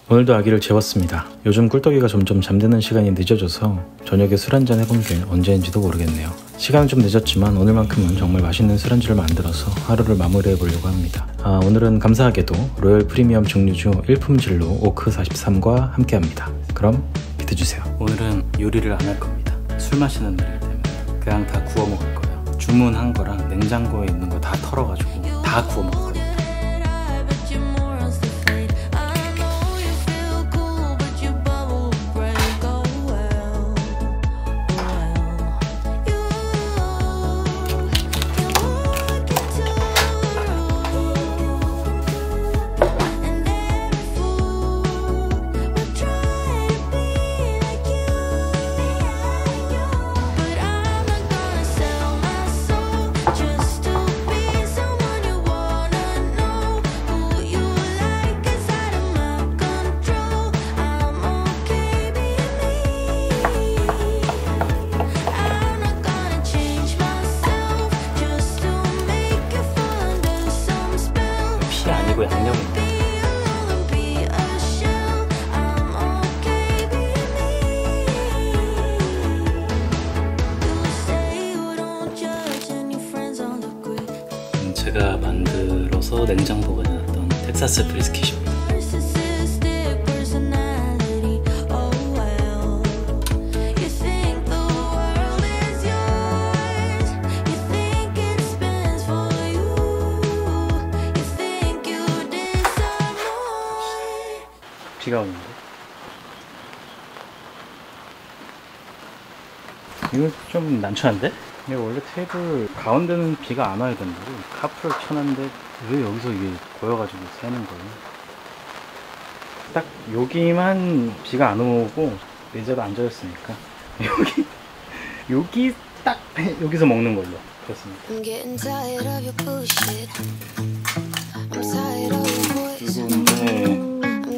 오늘도 아기를 재웠습니다. 요즘 꿀떡이가 점점 잠드는 시간이 늦어져서 저녁에 술 한잔 해본 게 언제인지도 모르겠네요. 시간은 좀 늦었지만 오늘만큼은 정말 맛있는 술안주를 만들어서 하루를 마무리해 보려고 합니다. 오늘은 감사하게도 로열 프리미엄 증류주 일품진로 오크 43과 함께합니다. 그럼 비트 주세요. 오늘은 요리를 안 할 겁니다. 술 마시는 날이기 때문에 그냥 다 구워 먹을 거예요. 주문한 거랑 냉장고에 있는 거 다 털어가지고 다 구워 먹을 거예요. 아니고 양념입니다. 제가 만들어서 냉장 보관해놨던 텍사스 브리스킷입니다. 비가 오는데? 이거 좀 난처한데? 이게 원래 테이블 가운데는 비가 안 와야 된다고 카프를 쳐놨는데 왜 여기서 이게 고여가지고 새는 거예요? 딱 여기만 비가 안 오고 의자도 안 젖었으니까 여기 딱 여기서 먹는 걸로 그렇습니다. 뜨거운데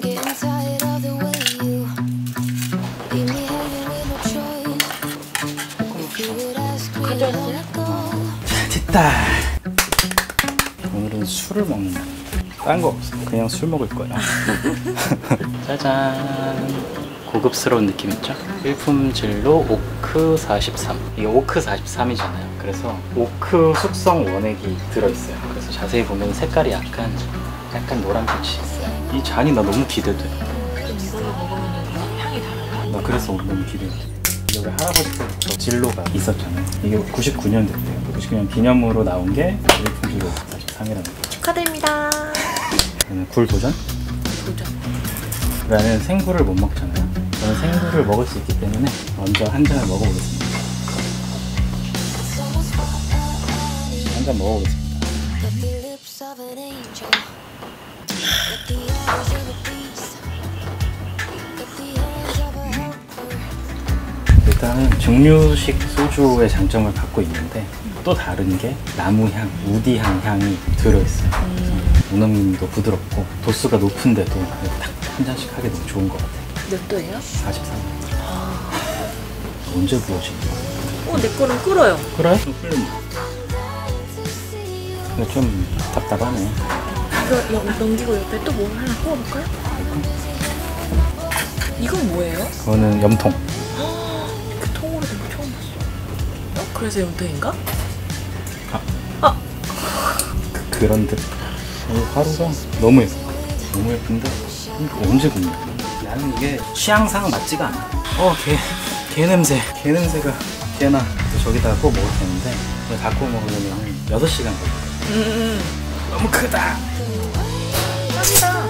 됐다. 오늘은 술을 먹는 날. 딴 거 없어. 그냥 술 먹을 거야. 짜잔. 고급스러운 느낌 있죠? 일품진로 오크 43. 이게 오크 43이잖아요. 그래서 오크 숙성 원액이 들어있어요. 그래서 자세히 보면 색깔이 약간 노란빛이 있어요. 이 잔이 나 너무 기대돼. 그럼 이걸로 먹으면 향이 달라요? 나 그래서 너무 기대돼. 우리 할아버지 때부터 진로가 있었잖아요. 이게 99년 됐대요. 99년 기념으로 나온 게 일품진로 43이라는 거예요. 축하드립니다. 굴 도전? 도전. 나는 생굴을 못 먹잖아요. 저는 생굴을 먹을 수 있기 때문에 먼저 한 잔을 먹어보겠습니다. 한 잔 먹어보겠습니다. 일단은 증류식 소주의 장점을 갖고 있는데 또 다른 게 나무향, 우디향 향이 들어있어요. 우넘님도 부드럽고 도수가 높은데도 딱 한 잔씩 하기 너무 좋은 것 같아요. 몇 도예요? 43. 언제 부어지? 내 거는 끓어요. 그래? 좀 끓는다. 근데 좀 답답하네. 이거 넘기고 옆에 또 뭐 하나 구워볼까요? 이건 뭐예요? 그거는 염통. 그 통으로 된 거 처음 봤어. 그래서 염통인가? 그런 듯. 하루가 너무 예뻐. 너무 예쁜데 이거 언제 굽냐? 나는 이게 취향상 맞지가 않아. 개 냄새. 개 냄새가 개나. 저기다가 구워 먹을 텐데 이거 다 구워 먹으려면 한 6시간 걸릴 거야. 너무 크다. 짱이다.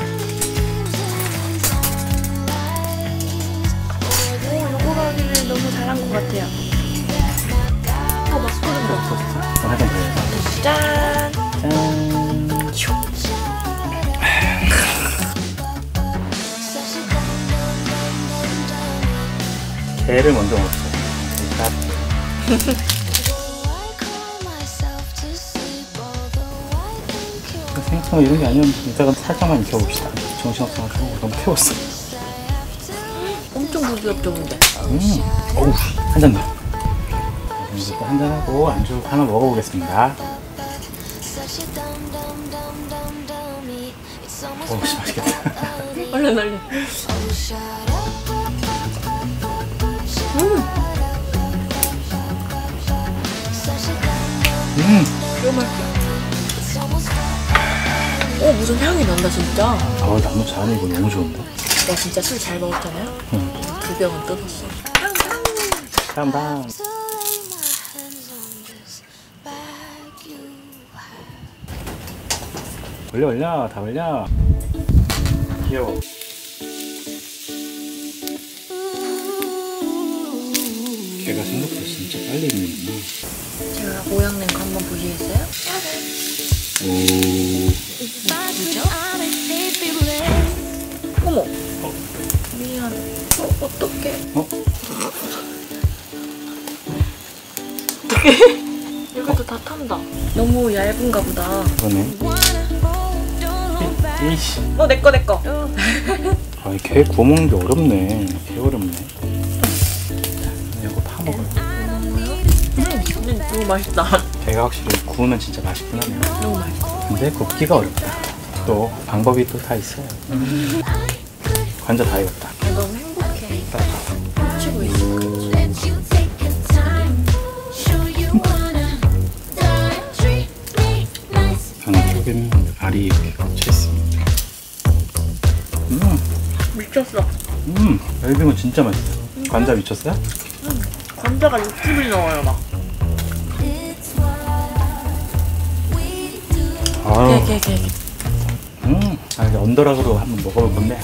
요거 하기는 너무 잘한 것 같아요. 막 끓는 거. 한잔 더 해서. 짠. 짠. 게를 먼저 먹었어요. 생선 이런 게 아니면 이따가 살짝만 익혀봅시다. 정신없어가지고 너무 태웠어. 엄청 부드럽죠, 근데. 어우, 한 잔 더. 이것도 한 잔 하고 안주 하나 먹어보겠습니다. 씨, 맛있겠다. 얼른 얼른. 너무 맛있어. 오, 무슨 향이 난다 진짜. 아, 나무 잔 이거 너무 좋은데? 나 진짜 술 잘 먹었잖아요. 응. 2병은 뜯었어. 땀방. 올려, 다 올려. 귀여워. 걔가 생각보다 진짜 빨리 익는구나. 제가 모양 낸 거 한번 보시겠어요? 오. 뭐죠? 어머. 미안. 어떡해. 이것도 다 탄다. 너무 얇은가 보다. 그러네. 이씨. 내꺼. 아, 개 구워 먹는 게 어렵네. 개 어렵네. 이거 파 먹어요. 너무 맛있다. 개가 확실히 구우면 진짜 맛있긴 하네요. 너무 맛있어. 근데 굽기가 어렵다. 또 방법이 또 다 있어요. 관자 다 익었다. 너무 행복해. 훔치고 있어. 안쪽에는 알이 이렇게 꽂혀 있습니다. 미쳤어. 얇은 거 진짜 맛있어. 관자 미쳤어요? 관자가 60이 넘어요 막. 아유. 개. 이제 언더락으로 한번 먹어볼 건데.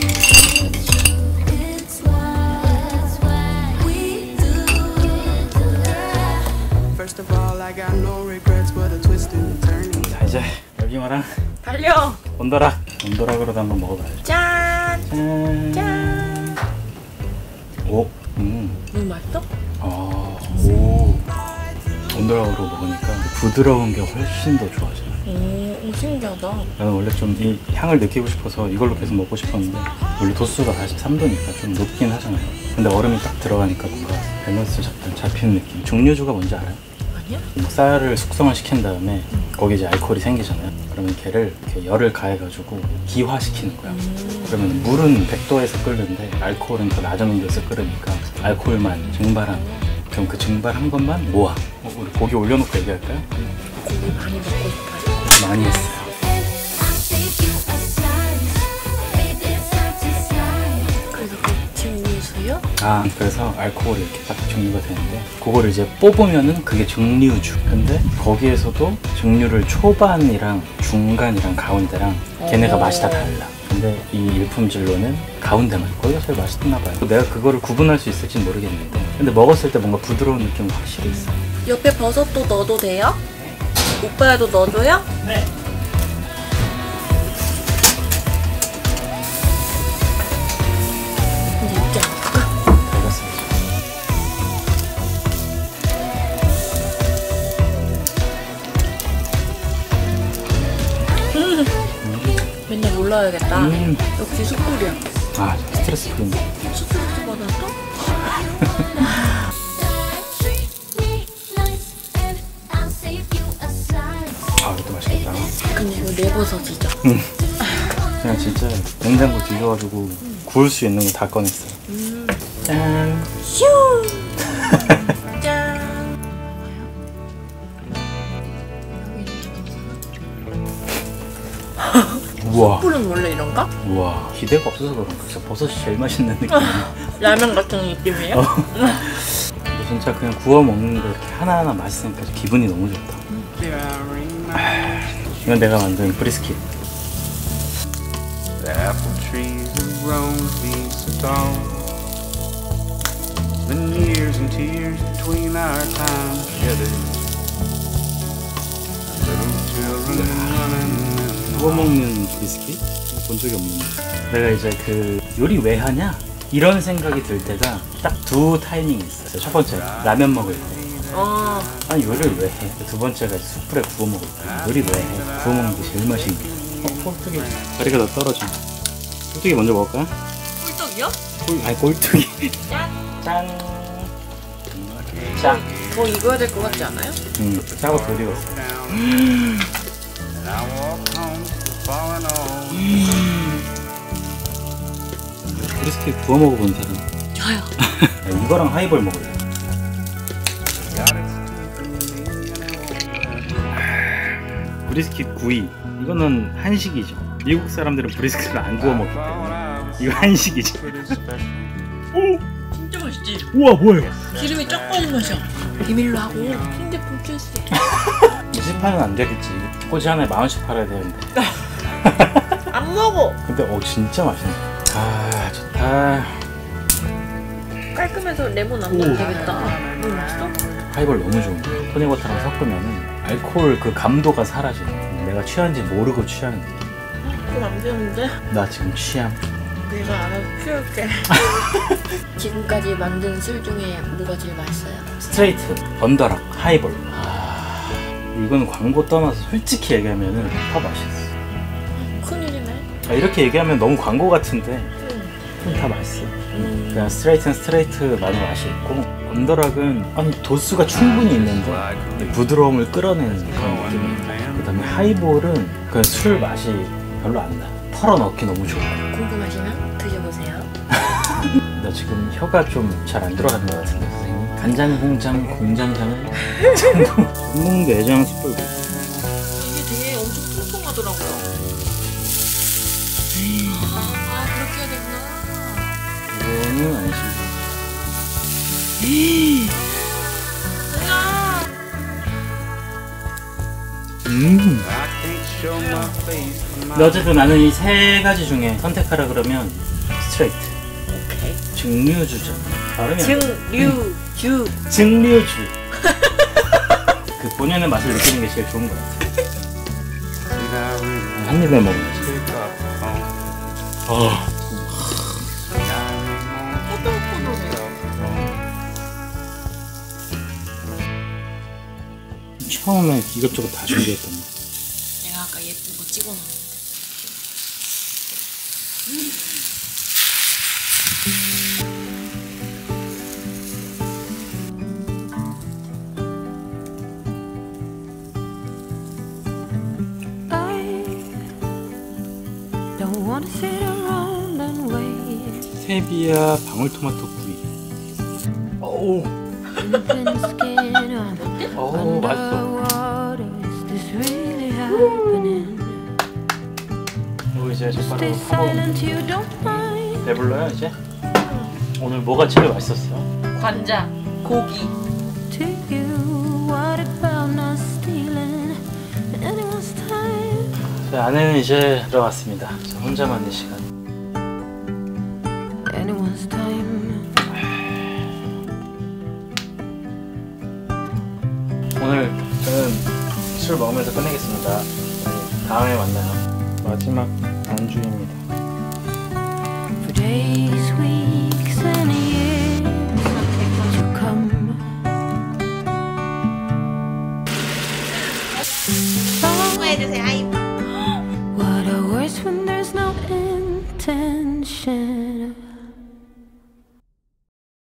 자, 이제 여기마랑 달려. 언더락으로도 한번 먹어봐야죠. 짠. 짠. 오. 너무 맛있어? 오. 언더락으로 먹으니까 부드러운 게 훨씬 더 좋아져요. 오, 신기하다. 나는 원래 좀 이 향을 느끼고 싶어서 이걸로 계속 먹고 싶었는데 원래 도수가 43도니까 좀 높긴 하잖아요. 근데 얼음이 딱 들어가니까 뭔가 밸런스 잡히는 느낌. 증류주가 뭔지 알아요? 아니야? 뭐 쌀을 숙성을 시킨 다음에 거기 이제 알코올이 생기잖아요. 그러면 걔를 이렇게 열을 가해가지고 기화시키는 거야. 그러면 물은 100도에서 끓는데 알코올은 더 낮은 온도에서 끓으니까 알코올만 증발한 거. 그럼 그 증발한 것만 모아. 우리 고기 올려놓고 얘기할까요? 고기 많이 먹고 싶어요. 많이 했어요. 그래서 그 증류수요? 그래서 알코올이 이렇게 딱 증류가 되는데 그거를 이제 뽑으면은 그게 증류주. 근데 거기에서도 증류를 초반이랑 중간이랑 가운데랑 걔네가 맛이 다 달라. 근데 이 일품질로는 가운데만. 거기가 제일 맛있나 봐요. 내가 그거를 구분할 수 있을지는 모르겠는데 근데 먹었을 때 뭔가 부드러운 느낌 확실히 있어. 옆에 버섯도 넣어도 돼요? 오빠야도 넣어줘요? 네. 이제 익지 않을까? 맨날 올라야겠다. 역시 숯불이야. 스트레스 풀린다. 스트레스 받았어? 이것도 맛있겠다. 근데 이거 내버섯이죠? 그냥 진짜 냉장고 뒤져가지고 구울 수 있는 거 다 꺼냈어요. 짠. 슈! 짠! 우와. 숯불은 원래 이런가? 우와. 기대가 없어서 그런가. 진짜 버섯이 제일 맛있는 느낌이야. 라면 같은 느낌이에요? 근데 진짜 그냥 구워 먹는 거 이렇게 하나하나 맛있으니까 기분이 너무 좋다. 이건 내가 만든 브리스킷. The apple trees have grown to be so tall. Been years and tears between our time together. Little children running. 구워 먹는 브리스킷? 본 적이 없는데. 내가 이제 그 요리 왜 하냐? 이런 생각이 들 때가 딱 두 타이밍이 있어요. 첫 번째, 라면 먹을 때. 아니 요리를 왜 해? 두 번째가 숯불에 구워 먹을 때. 요리 왜 해? 구워 먹는 게 제일 맛있는 거. 꼴뚜기. 다리가 더 떨어져. 꼴뚜기 먼저 먹을까요? 꿀떡이요? 아니 꼴뚜기. 짠! 짠. 짠. 더 익어야 될 것 같지 않아요? 짜고 덜 익었어. And I walk home to the falling on. 브리스켓 구워 먹어본 사람. 저요. 이거랑 하이볼 먹을래. Got its teeth in me and it won't let 브리스켓 구이. 이거는 한식이죠. 미국 사람들은 브리스켓을 안 구워 먹기 thought 때문에 I was 이거 한식이죠. pretty special. 진짜 맛있지? 우와 뭐예요? 기름이 쫙 빠진 맛이야. 비밀로 하고 핸드폰 켰어. 20판은 안 되겠지. 꼬지 하나에 10,000원씩 팔아야 되는데. 안 먹어. 근데 진짜 맛있네. 아 좋다. 깔끔해서 레몬 안 넣어도 되겠다. 너무 맛있어? 하이볼 너무 좋은데 토닉워터랑 섞으면은 알코올 그 감도가 사라져. 내가 취한지 모르고 취하는 느낌. 그럼 안 되는데? 나 지금 취함. 내가 알아서 피울게. 지금까지 만든 술 중에 뭐가 제일 맛있어요? 스트레이트, 번더락, 하이볼. 이건 광고 떠나서 솔직히 얘기하면은 더 맛있어. 큰일이네. 이렇게 얘기하면 너무 광고 같은데 다 맛있어. 그냥 스트레이트는 스트레이트 많이 맛이 있고 번더락은 아니 도수가 충분히 있는데 부드러움을 끌어내는 그런 느낌이 있다. 그 다음에 하이볼은 그냥 술 맛이 별로 안 나. 털어넣기 너무 좋아. 궁금하시면 드셔보세요. 나 지금 혀가 좀 잘 안 들어가는 것 같은데 선생님. 간장공장 공장장은 전부 먹는 게 애정한 숯불고. 이게 되게 엄청 통통하더라고요. 아 그렇게 해야 되구나. 이거는 안심. I can't show my face from my 근데 어쨌든 나는 이 세 가지 중에 선택하라 그러면 스트레이트. 오케이. 증류주잖아. 발음이 안 돼. 증류주. 증류주. 그 본연의 맛을 느끼는 게 제일 좋은 것 같아. Did I really 한 입에 먹어야지. pick up the phone? 어. Did I really 꼬들꼬들해. 처음에 이것저것 다 준비했던 거. 내가 아까 예쁜 거 찍어놨는데. Don't want to sit around and wait. 세비야 방울토마토 구이. 어우. Thin skin, I'm 어우 맛있어. underwater. Is this really happening? 이거 이제 젓가락으로 Stay 파고 silent, you don't mind. 배불러요 이제? 오늘 뭐가 제일 맛있었어? 관자, 고기. To you, what about not stealing anyone's time? 제 아내는 이제 들어갔습니다. 저 혼자만의 시간. Anyone's time. 오늘 저는 술 먹으면서 끝내겠습니다. 다음에 만나요. 마지막 안주입니다. For days, weeks, and years to come. 수고해주세요.